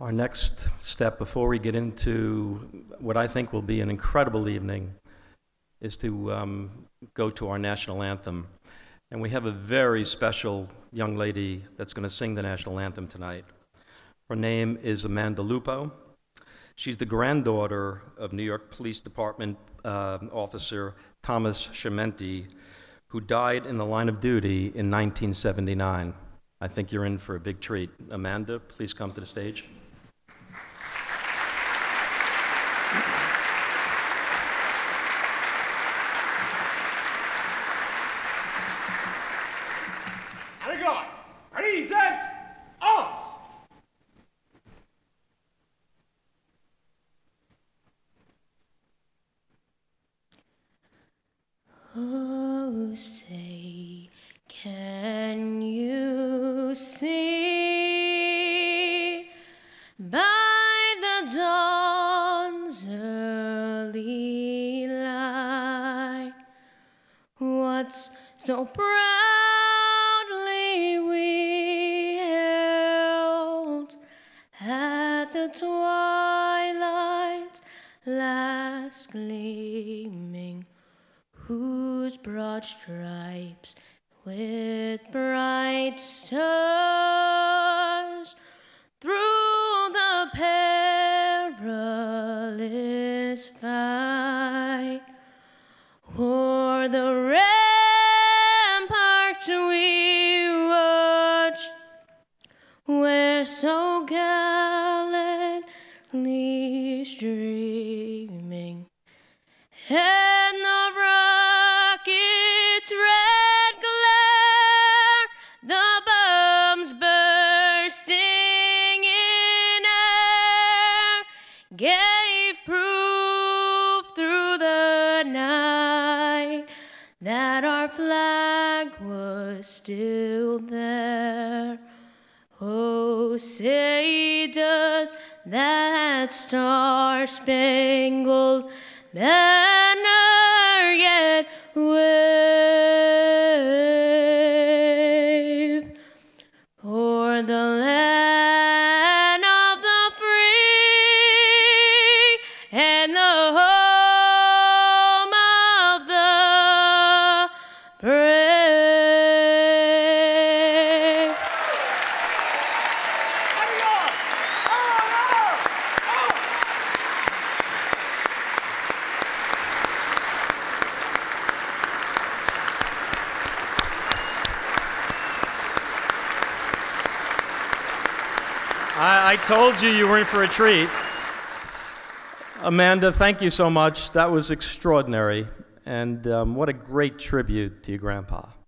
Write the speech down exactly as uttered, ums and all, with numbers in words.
Our next step before we get into what I think will be an incredible evening is to um, go to our national anthem. And we have a very special young lady that's going to sing the national anthem tonight. Her name is Amanda Lupo. She's the granddaughter of New York Police Department uh, officer Thomas Schimenti, who died in the line of duty in nineteen seventy-nine. I think you're in for a big treat. Amanda, please come to the stage. Present arms! Oh, say, can you see by the dawn's early light what's so proudly we held at the twilight's last gleaming, whose broad stripes with bright stars through the perilous fight o'er the rampart we watched, where so gallantly streaming and the rocket's red glare, the bombs bursting in air, gave proof through the night that our flag was still there. Oh, say does that star-spangled banner yet wave o'er the land of the free and the home of the brave? I, I told you you were in for a treat. Amanda, thank you so much. That was extraordinary. And um, what a great tribute to your grandpa.